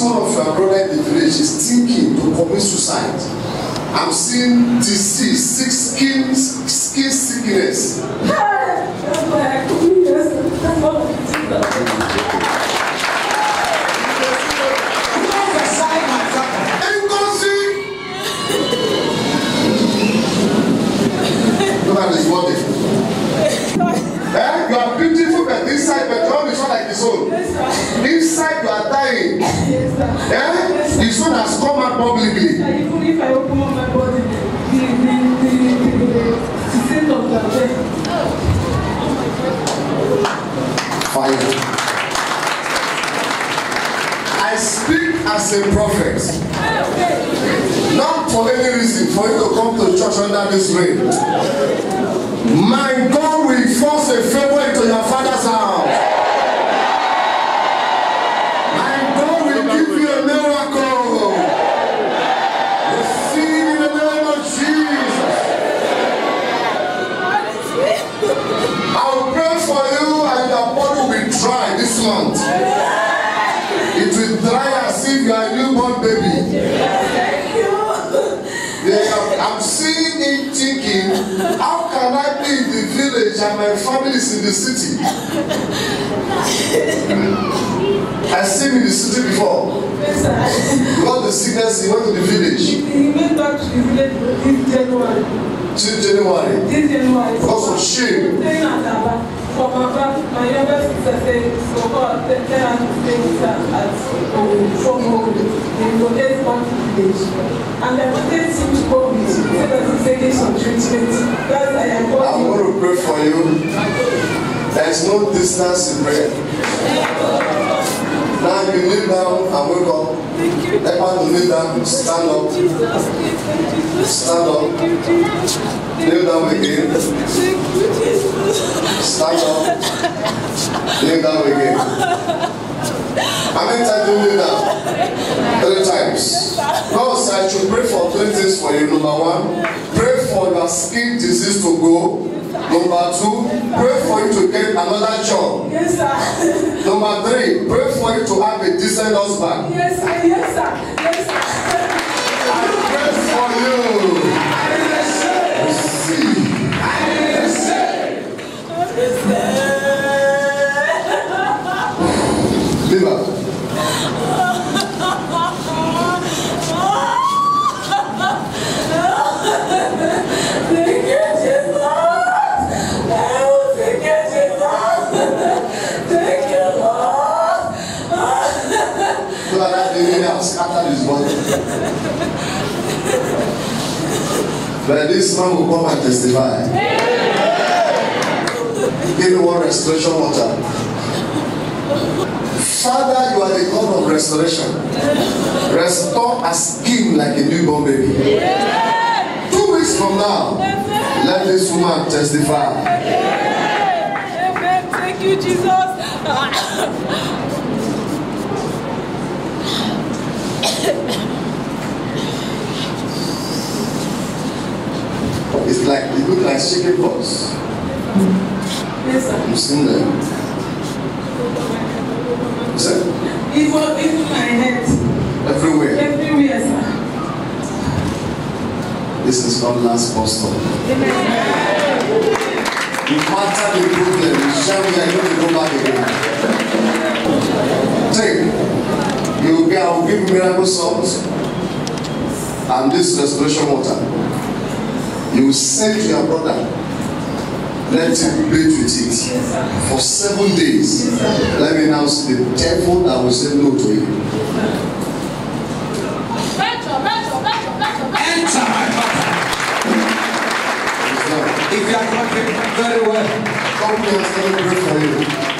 one of your brother in the village is thinking to commit suicide. I'm seeing disease, skin sickness. That's why I couldn't yes. That's what I'm thinking. Look at this body. You are beautiful, but inside, but your is not like his own. Inside, you are dying. His one has come out publicly. Even if I open up my body, the state of the death. Fire. I speak as a prophet. Not for any reason, for you to come to church under this rain. My God will force a favor into your father's house. My God will give you a miracle. Receive in the name of Jesus. I will pray for you and your body will be dry this month. It will dry as if you are a newborn baby. I'm seeing him thinking, how can I be in the village and my family is in the city? I've seen him in the city before. Because the sickness, he went to the village. He went back to the village this January. Till January? This January. Because of shame. For my younger sister said, so God, tell her to stay with her at from home. They donate back to the village. And I wanted him to go with you so that he's taking some treatment. That's why I'm going to pray for you. There is no distance in prayer. Now you kneel down and wake up. Everyone to kneel down, stand up. Stand up. Kneel down again. Stand up. Kneel down again. How many times do you kneel down? 3 times. God said I should pray for 3 things for you. Number 1, pray for your skin disease to go. Number 2, pray for you to get another job. Yes, sir. Number 3, pray for you to have a decent husband. Yes, sir. Yes, sir. Yes, sir. I pray for you. Receive. Liver. Scatter his body. But this man will come and testify. Give me one restoration water. Father, you are the God of restoration. Restore a skin like a newborn baby. 2 weeks from now, let this woman testify. Amen. Thank you, Jesus. It's like, it looks like chicken pox. Yes, sir. You've seen them. Sir? It was in my head. Everywhere. Everywhere, sir. This is not last posture. Amen. No matter the problem, you shall be able to go back again. Take. I will give you miracle songs and this restoration water. You will send to your brother. Let him bathe with it for 7 days. Let me now see the devil that will say no to you. Enter my body. If you are not very well, come here and let me pray for you.